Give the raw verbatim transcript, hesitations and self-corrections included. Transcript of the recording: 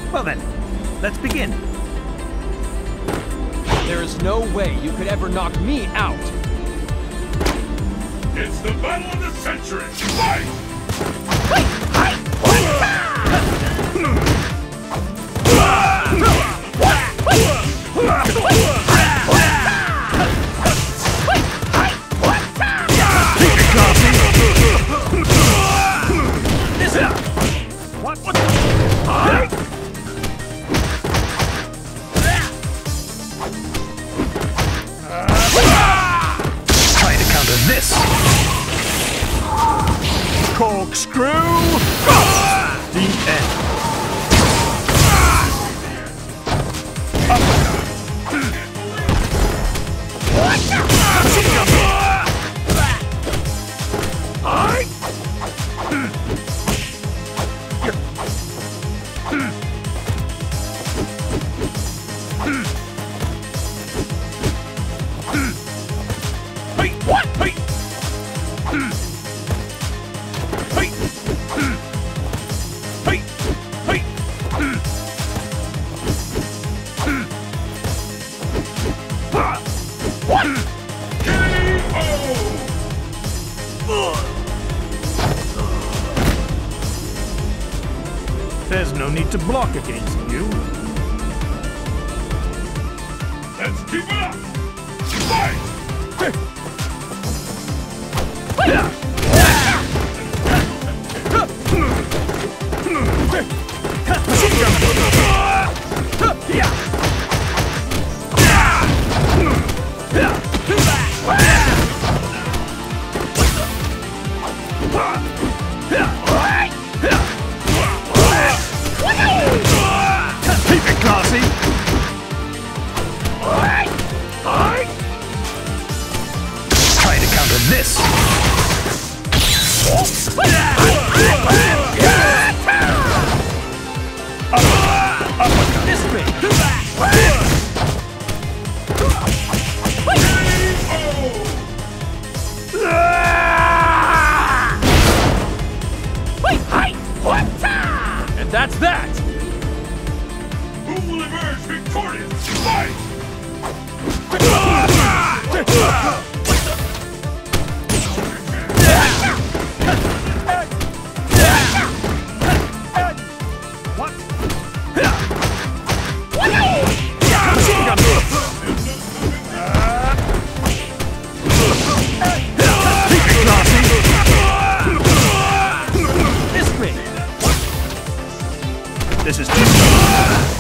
Well then, let's begin. There is no way you could ever knock me out. It's the battle of the century! Fight! What? What? Try to counter this. Corkscrew. The end. There's no need to block against you. Let's keep it up! Fight! Keep it classy. Try to counter this. Uppercut. This way. And that's that! Who will emerge victorious? Fight! What? Keep it classy. This way. This is too